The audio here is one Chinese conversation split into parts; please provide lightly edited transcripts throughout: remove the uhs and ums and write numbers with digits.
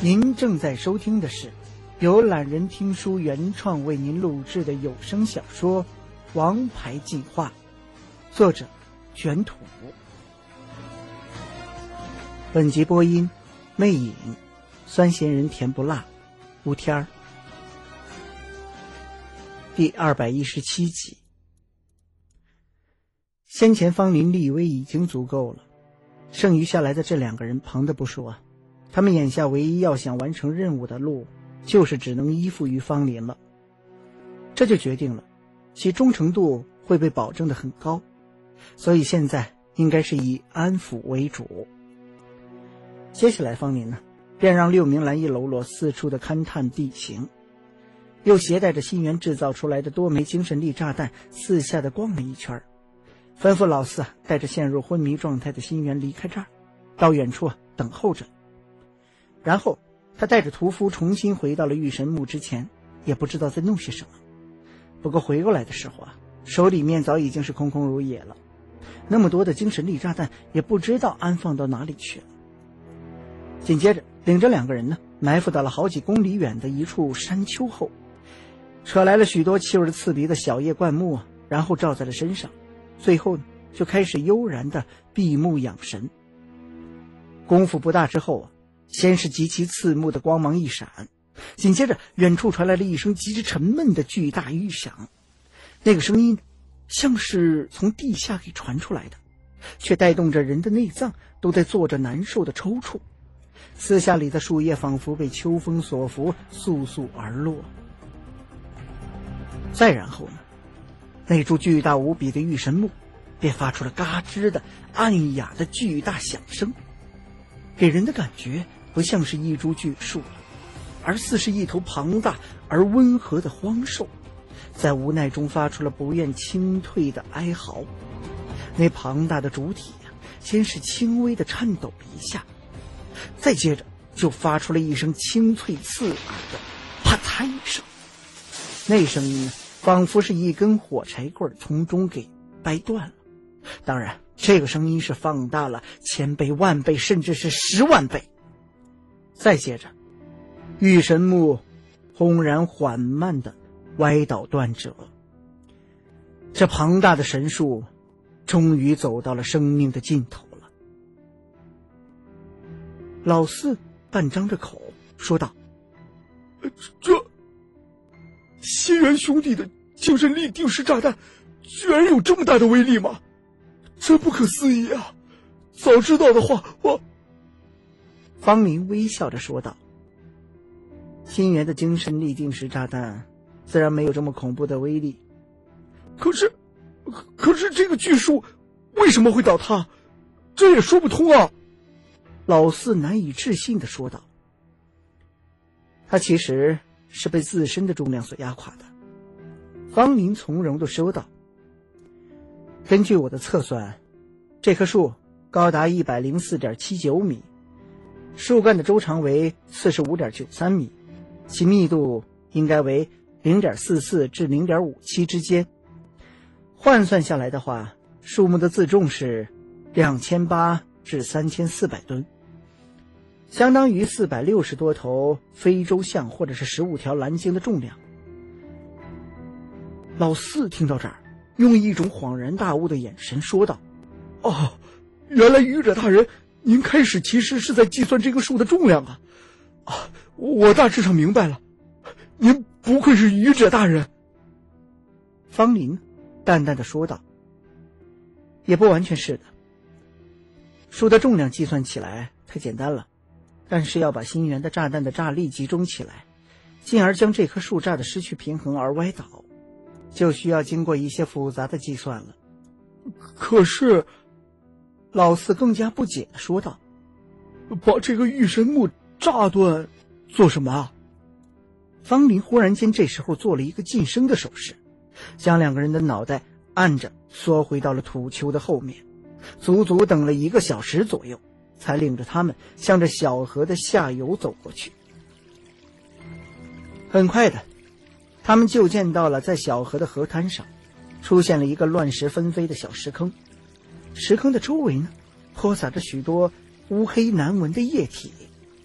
您正在收听的是由懒人听书原创为您录制的有声小说《王牌计划》，作者卷土。本集播音：魅影、酸咸人甜不辣、吴天儿。第217集。先前方林立威已经足够了，剩余下来的这两个人旁的不说，他们眼下唯一要想完成任务的路，就是只能依附于方林了。这就决定了其忠诚度会被保证得很高，所以现在应该是以安抚为主。接下来方林呢，便让6名蓝衣喽啰四处的勘探地形，又携带着新源制造出来的多枚精神力炸弹四下的逛了一圈，吩咐老四带着陷入昏迷状态的新源离开这儿，到远处等候着。然后他带着屠夫重新回到了御神墓之前，也不知道在弄些什么。不过回过来的时候手里面早已经是空空如也了，那么多的精神力炸弹也不知道安放到哪里去了。紧接着领着两个人呢，埋伏到了好几公里远的一处山丘后，扯来了许多气味刺鼻的小叶灌木然后罩在了身上，最后呢就开始悠然的闭目养神。功夫不大之后先是极其刺目的光芒一闪，紧接着远处传来了一声极其沉闷的巨大预响。那个声音像是从地下给传出来的，却带动着人的内脏都在做着难受的抽搐。四下里的树叶仿佛被秋风所拂，簌簌而落。再然后呢，那株巨大无比的御神木便发出了嘎吱的暗哑的巨大响声，给人的感觉不像是一株巨树了，而似是一头庞大而温和的荒兽，在无奈中发出了不愿轻退的哀嚎。那庞大的主体先是轻微的颤抖了一下，再接着就发出了一声清脆刺耳的啪嗒一声。那声音仿佛是一根火柴棍从中给掰断了，当然这个声音是放大了1000倍、10000倍，甚至是10万倍。再接着御神木轰然缓慢地歪倒断折，这庞大的神树终于走到了生命的尽头了。老四半张着口说道： 这新源兄弟的精神力定时炸弹居然有这么大的威力吗？真不可思议啊！早知道的话我…… 方林微笑着说道：新源的精神力定时炸弹自然没有这么恐怖的威力， 可是这个巨树为什么会倒塌？这也说不通啊！ 老四难以置信地说道：他其实是被自身的重量所压垮的。方林从容地说道：根据我的测算，这棵树高达104.79米，树干的周长为45.93米，其密度应该为0.44至0.57之间。换算下来的话，树木的自重是2800至3400吨，相当于460多头非洲象或者是15条蓝鲸的重量。老四听到这儿，用一种恍然大悟的眼神说道： 哦，原来愚者大人您开始其实是在计算这个树的重量啊！我大致上明白了，您不愧是愚者大人。 方林淡淡的说道：也不完全是的，树的重量计算起来太简单了，但是要把新源的炸弹的炸力集中起来，进而将这棵树炸得失去平衡而歪倒，就需要经过一些复杂的计算了。 可是老四更加不解地说道： 把这个御神木炸断做什么啊？ 方林忽然间这时候做了一个噤声的手势，将两个人的脑袋按着缩回到了土丘的后面，足足等了1个小时左右，才领着他们向着小河的下游走过去。很快的，他们就见到了在小河的河滩上出现了一个乱石纷飞的小石坑，石坑的周围呢，泼洒着许多乌黑难闻的液体，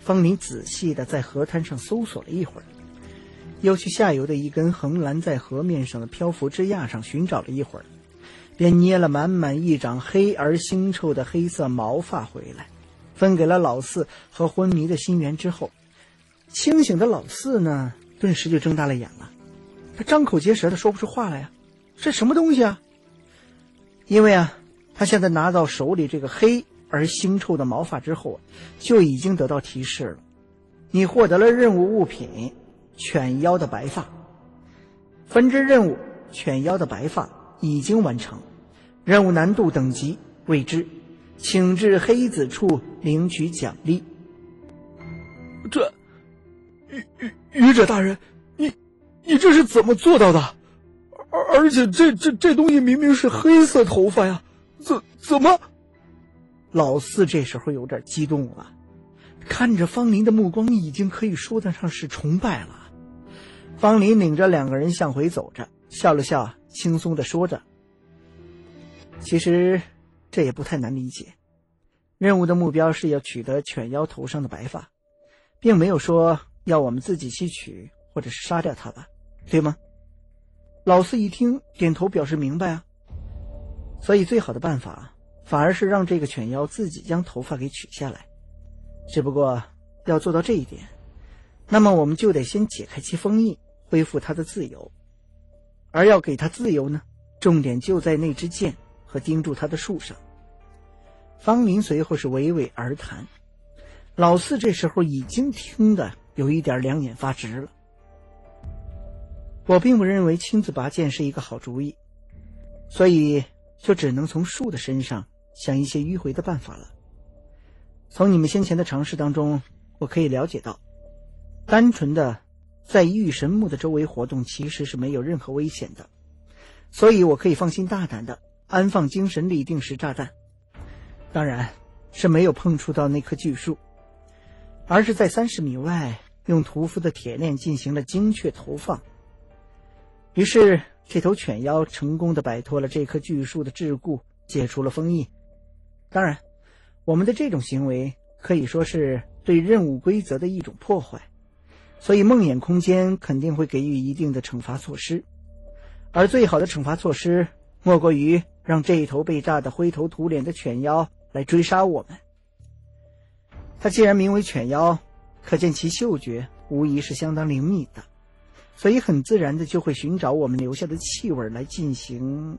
方林仔细地在河滩上搜索了一会儿，又去下游的一根横拦在河面上的漂浮枝桠上寻找了一会儿，便捏了满满一掌黑而腥臭的黑色毛发回来，分给了老四和昏迷的心源之后，清醒的老四呢，顿时就睁大了眼了。他张口结舌的说不出话来呀，这什么东西啊？因为啊，他现在拿到手里这个黑而腥臭的毛发之后啊，就已经得到提示了，你获得了任务物品犬妖的白发，分支任务犬妖的白发已经完成，任务难度等级未知，请至黑子处领取奖励。 这愚者大人，你这是怎么做到的？而且这东西明明是黑色头发呀，怎么？ 老四这时候有点激动了，看着方林的目光已经可以说得上是崇拜了。方林领着两个人向回走着，笑了笑，轻松地说着：其实这也不太难理解，任务的目标是要取得犬妖头上的白发，并没有说要我们自己去取或者是杀掉它吧，对吗？老四一听点头表示明白啊。所以最好的办法反而是让这个犬妖自己将头发给取下来，只不过要做到这一点，那么我们就得先解开其封印，恢复它的自由。而要给它自由呢，重点就在那支箭和钉住它的树上。方林随后是娓娓而谈，老四这时候已经听得有一点两眼发直了。我并不认为亲自拔剑是一个好主意，所以就只能从树的身上想一些迂回的办法了。从你们先前的尝试当中，我可以了解到，单纯的在御神木的周围活动其实是没有任何危险的，所以我可以放心大胆的安放精神力定时炸弹。当然是没有碰触到那棵巨树，而是在30米外用屠夫的铁链进行了精确投放。于是这头犬妖成功的摆脱了这棵巨树的桎梏，解除了封印。当然我们的这种行为可以说是对任务规则的一种破坏，所以梦魇空间肯定会给予一定的惩罚措施，而最好的惩罚措施莫过于让这头被炸得灰头土脸的犬妖来追杀我们。它既然名为犬妖，可见其嗅觉无疑是相当灵敏的，所以很自然的就会寻找我们留下的气味来进行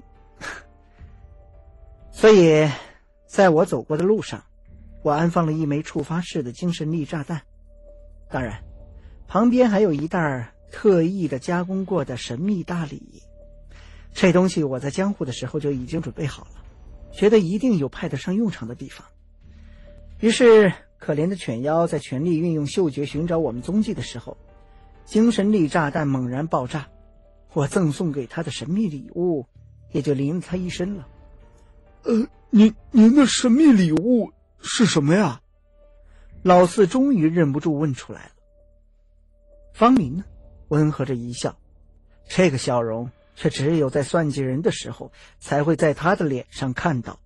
所以在我走过的路上，我安放了一枚触发式的精神力炸弹，当然旁边还有一袋特意的加工过的神秘大礼。这东西我在江户的时候就已经准备好了，觉得一定有派得上用场的地方。于是可怜的犬妖在全力运用嗅觉寻找我们踪迹的时候，精神力炸弹猛然爆炸，我赠送给他的神秘礼物也就淋了他一身了。 您的神秘礼物是什么呀？ 老四终于忍不住问出来了。方林呢，温和着一笑，这个笑容却只有在算计人的时候才会在他的脸上看到。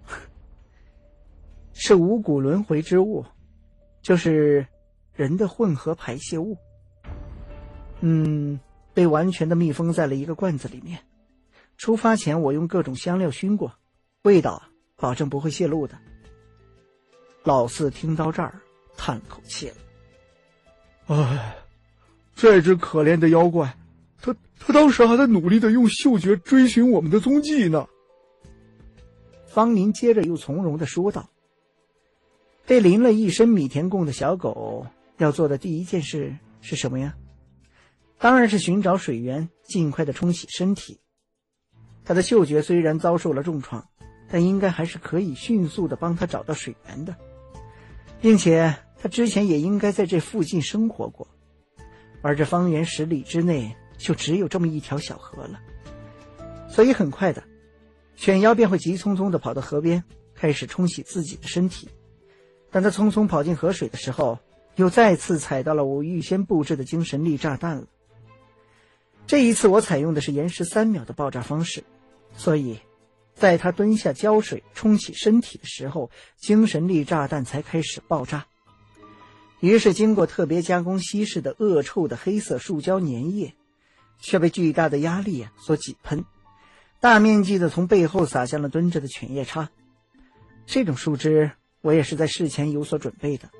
是五谷轮回之物，就是人的混合排泄物。被完全的密封在了一个罐子里面。出发前我用各种香料熏过，味道保证不会泄露的。老四听到这儿叹了口气了。 哎，这只可怜的妖怪，他当时还在努力的用嗅觉追寻我们的踪迹呢。 方林接着又从容地说道，被淋了一身米田共的小狗要做的第一件事是什么呀？当然是寻找水源，尽快的冲洗身体。他的嗅觉虽然遭受了重创，但应该还是可以迅速的帮他找到水源的，并且他之前也应该在这附近生活过，而这方圆10里之内就只有这么一条小河了。所以很快的，犬妖便会急匆匆地跑到河边，开始冲洗自己的身体。当他匆匆跑进河水的时候，又再次踩到了我预先布置的精神力炸弹了。这一次我采用的是延时3秒的爆炸方式，所以在他蹲下浇水冲洗身体的时候，精神力炸弹才开始爆炸。 于是经过特别加工稀释的恶臭的黑色塑胶粘液，却被巨大的压力所挤喷，大面积的从背后洒向了蹲着的犬夜叉。这种树枝我也是在事前有所准备的。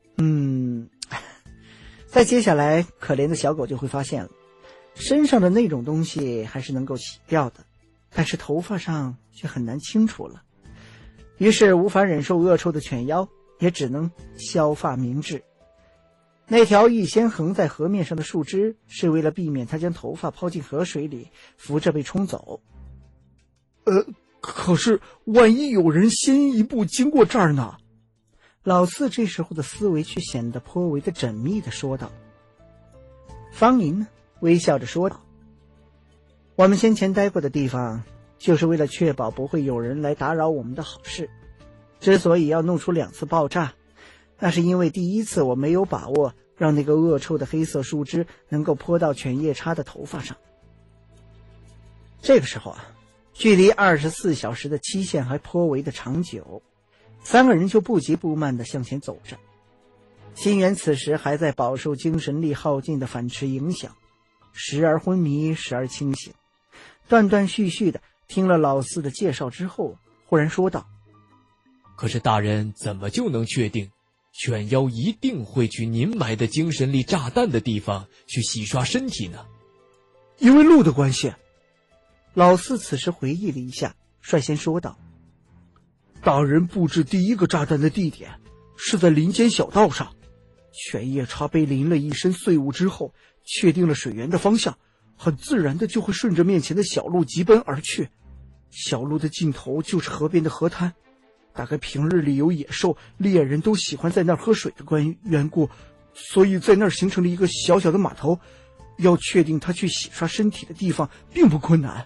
再接下来可怜的小狗就会发现了，身上的那种东西还是能够洗掉的，但是头发上却很难清除了。于是无法忍受恶臭的犬妖也只能削发明志。那条预先横在河面上的树枝是为了避免它将头发抛进河水里，扶着被冲走。 可是万一有人先一步经过这儿呢？ 老四这时候的思维却显得颇为的缜密地说道。方林呢，微笑着说道：我们先前待过的地方，就是为了确保不会有人来打扰我们的好事。之所以要弄出2次爆炸，那是因为第一次我没有把握让那个恶臭的黑色树枝能够泼到犬夜叉的头发上。这个时候距离24小时的期限还颇为的长久，3个人就不急不慢地向前走着。心源此时还在饱受精神力耗尽的反噬影响，时而昏迷，时而清醒，断断续续地听了老四的介绍之后，忽然说道： 可是大人怎么就能确定犬妖一定会去您埋的精神力炸弹的地方去洗刷身体呢？ 因为路的关系。 老四此时回忆了一下，率先说道： 大人布置第一个炸弹的地点是在林间小道上，犬夜叉被淋了一身碎物之后，确定了水源的方向，很自然的就会顺着面前的小路疾奔而去。小路的尽头就是河边的河滩，大概平日里有野兽猎人都喜欢在那儿喝水的缘故，所以在那儿形成了一个小小的码头，要确定他去洗刷身体的地方并不困难。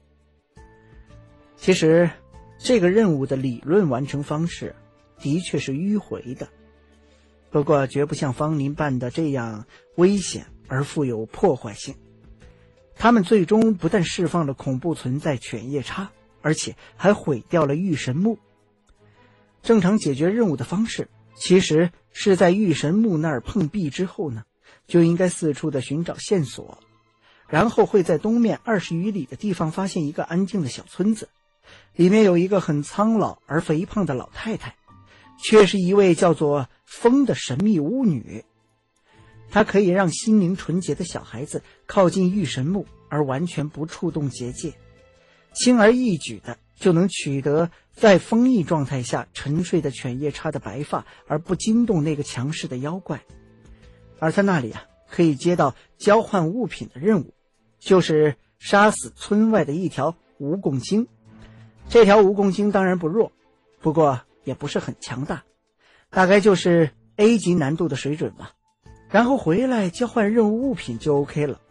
其实这个任务的理论完成方式的确是迂回的，不过绝不像方林办的这样危险而富有破坏性。他们最终不但释放了恐怖存在犬夜叉，而且还毁掉了御神木。正常解决任务的方式其实是在御神木那儿碰壁之后呢，就应该四处的寻找线索，然后会在东面20余里的地方发现一个安静的小村子，里面有一个很苍老而肥胖的老太太，却是一位叫做风的神秘巫女。她可以让心灵纯洁的小孩子靠近御神木而完全不触动结界，轻而易举的就能取得在封印状态下沉睡的犬夜叉的白发，而不惊动那个强势的妖怪。而他那里可以接到交换物品的任务，就是杀死村外的一条蜈蚣精。这条蜈蚣精当然不弱，不过也不是很强大，大概就是 A 级难度的水准吧。然后回来交换任务物品就 OK 了。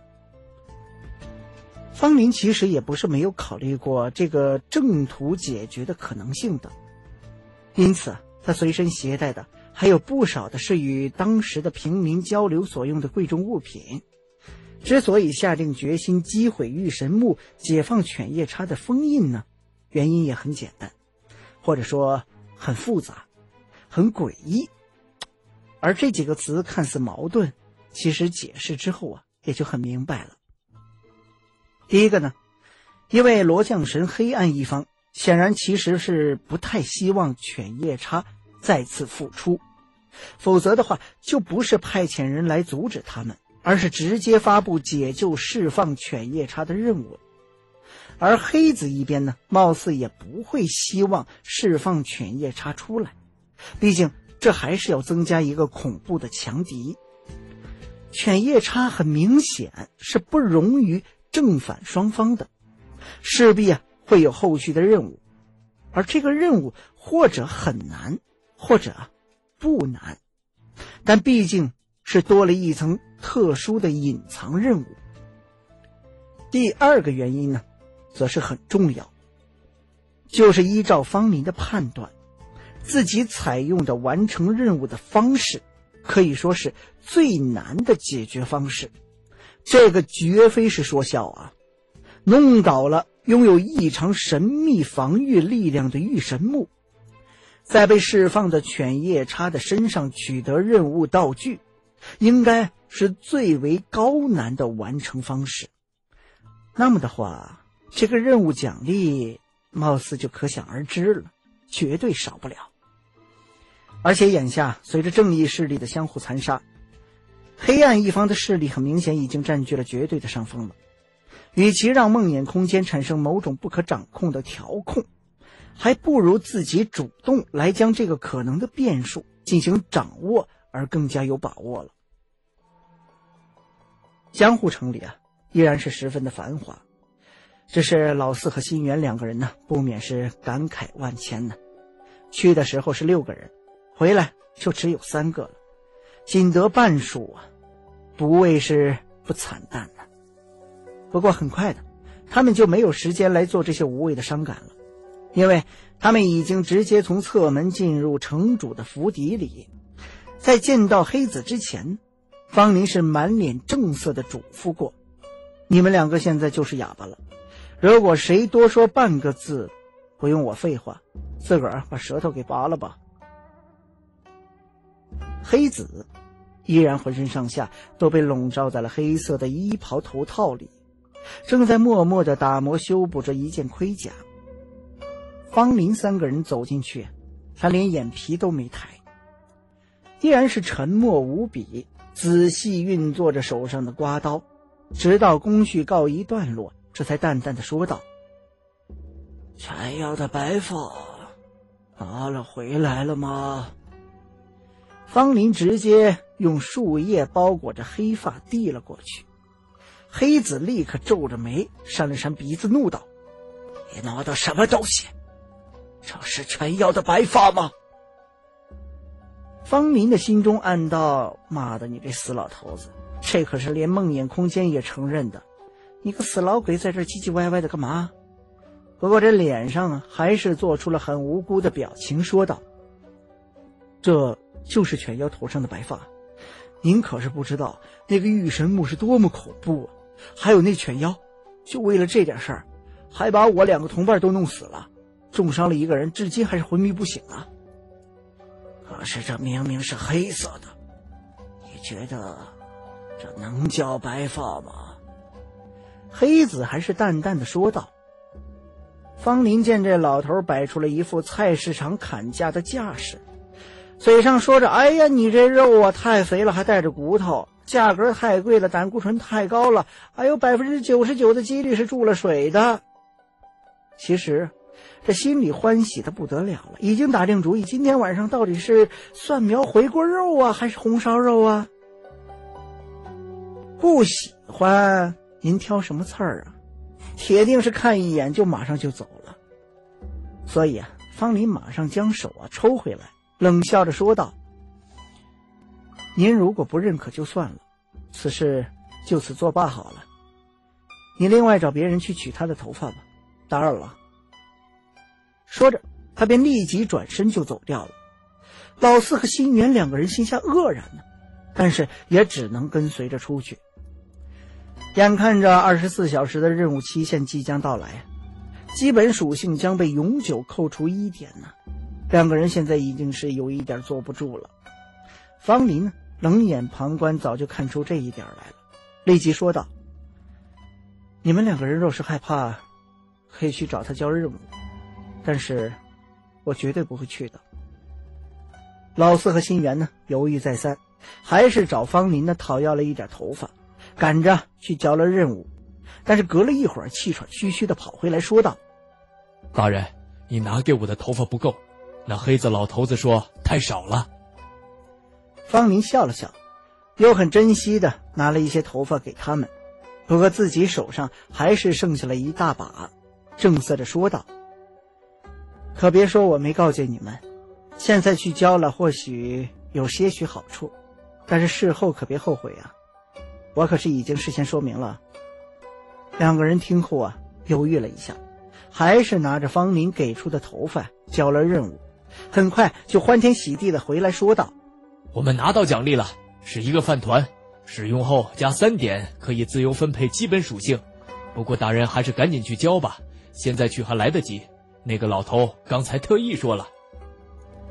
方林其实也不是没有考虑过这个正途解决的可能性的，因此他随身携带的还有不少的是与当时的平民交流所用的贵重物品。之所以下定决心击毁御神木，解放犬夜叉的封印呢，原因也很简单，或者说很复杂，很诡异。而这几个词看似矛盾，其实解释之后也就很明白了。第一个呢，因为罗将神黑暗一方显然其实是不太希望犬夜叉再次复出，否则的话就不是派遣人来阻止他们，而是直接发布解救释放犬夜叉的任务。而黑子一边呢，貌似也不会希望释放犬夜叉出来，毕竟这还是要增加一个恐怖的强敌。犬夜叉很明显是不容于正反双方的，势必会有后续的任务，而这个任务或者很难，或者不难，但毕竟是多了一层特殊的隐藏任务。第二个原因呢，则是很重要，就是依照方林的判断，自己采用的完成任务的方式可以说是最难的解决方式。这个绝非是说笑弄倒了拥有异常神秘防御力量的御神木， 在被释放的犬夜叉的身上取得任务道具，应该是最为高难的完成方式。那么的话，这个任务奖励貌似就可想而知了，绝对少不了。而且眼下随着正义势力的相互残杀，黑暗一方的势力很明显已经占据了绝对的上风了。与其让梦魇空间产生某种不可掌控的调控，还不如自己主动来将这个可能的变数进行掌握，而更加有把握了。江户城里依然是十分的繁华，只是老四和新元两个人不免是感慨万千呢。去的时候是6个人，回来就只有3个了，仅得半数不谓是不惨淡呢。不过很快的，他们就没有时间来做这些无谓的伤感了，因为他们已经直接从侧门进入城主的府邸里。在见到黑子之前，方林是满脸正色的嘱咐过，你们2个现在就是哑巴了，如果谁多说半个字，不用我废话，自个儿把舌头给拔了吧。黑子依然浑身上下都被笼罩在了黑色的衣袍头套里，正在默默地打磨修补着一件盔甲。方林3个人走进去，他连眼皮都没抬，依然是沉默无比，仔细运作着手上的刮刀，直到工序告一段落，这才淡淡的说道：柴妖的白发拿了回来了吗？方林直接用树叶包裹着黑发递了过去。黑子立刻皱着眉，扇了扇鼻子，怒道：你拿的什么东西？这是全妖的白发吗？方林的心中暗道：妈的，你这死老头子，这可是连梦魇空间也承认的，你个死老鬼在这唧唧歪歪的干嘛？不过这脸上还是做出了很无辜的表情，说道：这就是犬妖头上的白发，您可是不知道那个御神木是多么恐怖还有那犬妖，就为了这点事儿，还把我2个同伴都弄死了，重伤了1个人，至今还是昏迷不醒啊。可是这明明是黑色的，你觉得这能叫白发吗？黑子还是淡淡的说道。方林见这老头摆出了一副菜市场砍价的架势，嘴上说着：哎呀，你这肉太肥了，还带着骨头，价格太贵了，胆固醇太高了，还有99%的几率是注了水的。其实这心里欢喜的不得了了，已经打定主意，今天晚上到底是蒜苗回锅肉还是红烧肉啊？不喜欢您挑什么刺儿铁定是看一眼就马上就走了。所以方林马上将手抽回来，冷笑着说道：您如果不认可就算了，此事就此作罢好了，你另外找别人去取他的头发吧，打扰了。说着他便立即转身就走掉了。老四和新元2个人心下愕然呢，但是也只能跟随着出去。眼看着24小时的任务期限即将到来，基本属性将被永久扣除1点呢，2个人现在已经是有一点坐不住了。方林冷眼旁观，早就看出这一点来了，立即说道：你们2个人若是害怕，可以去找他交任务，但是我绝对不会去的。老四和新元呢犹豫再三，还是找方林呢讨要了一点头发，赶着去交了任务。但是隔了一会儿，气喘吁吁的跑回来说道： 大人，你拿给我的头发不够，那黑子老头子说太少了。 方林笑了笑，又很珍惜的拿了一些头发给他们，不过自己手上还是剩下了一大把，正色着说道：可别说我没告诫你们，现在去交了或许有些许好处，但是事后可别后悔啊，我可是已经事先说明了。2个人听后犹豫了一下，还是拿着方林给出的头发交了任务，很快就欢天喜地的回来说道： 我们拿到奖励了，是一个饭团，使用后加3点，可以自由分配基本属性。不过大人还是赶紧去交吧，现在去还来得及，那个老头刚才特意说了。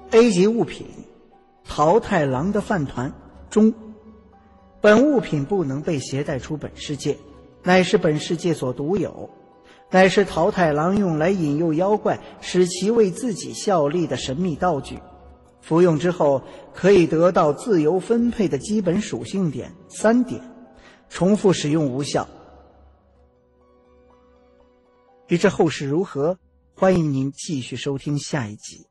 A 级物品，桃太郎的饭团中。本物品不能被携带出本世界，乃是本世界所独有，乃是桃太郎用来引诱妖怪，使其为自己效力的神秘道具。服用之后可以得到自由分配的基本属性点3点，重复使用无效。欲知后事如何，欢迎您继续收听下一集。